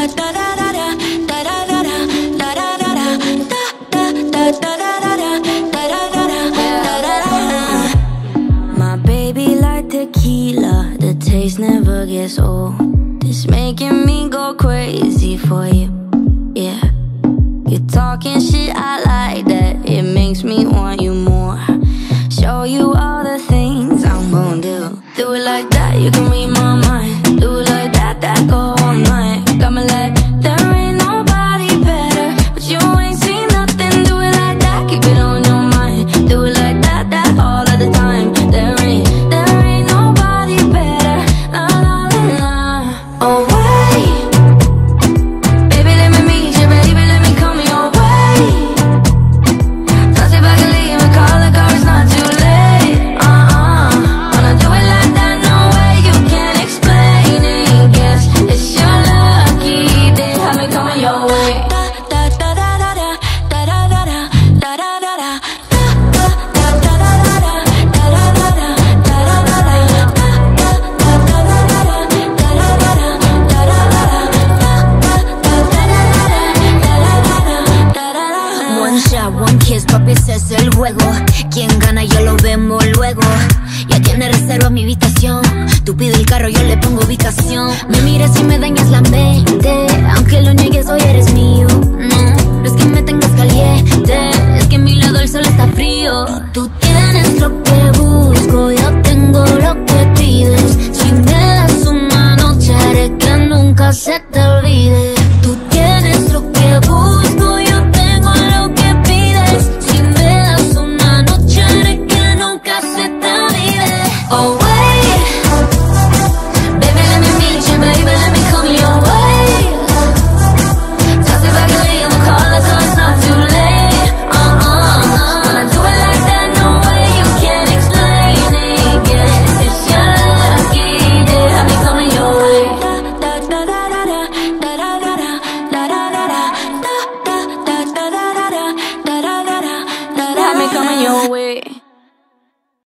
My baby like tequila, the taste never gets old. It's making me go crazy for you, yeah. You're talking shit, I like that. It makes me want you more. Show you all the things I'm gon' do. Do it like that, you can read my mind. Do it like that, that go all night. Got me like, there ain't nobody better, but you ain't seen nothing. Do it like that, keep it on your mind. Do it like that, that all of the time. There ain't nobody better. La la la la. Oh wait, baby let me meet you, baby let me come your way. Touch it back and leave and call the car, it's not too late. Wanna do it like that, no way you can't explain it. Guess it's your lucky day, have me coming your way. Da da da da da da da da da da da da da da da da da da One shot, one kiss, papi, ese es el juego. Quien gana ya lo vemos luego. Ya tiene reserva mi habitación. Tú pides el carro, yo le pongo ubicación. Me miras y me dañas la mente. Aunque lo niegues, hoy eres mío. No es que me tengas caliente, es que a mi lado el sol está frío. Tú tienes lo que busco, yo tengo lo que pides. Si me das una noche haré que nunca se te olvide.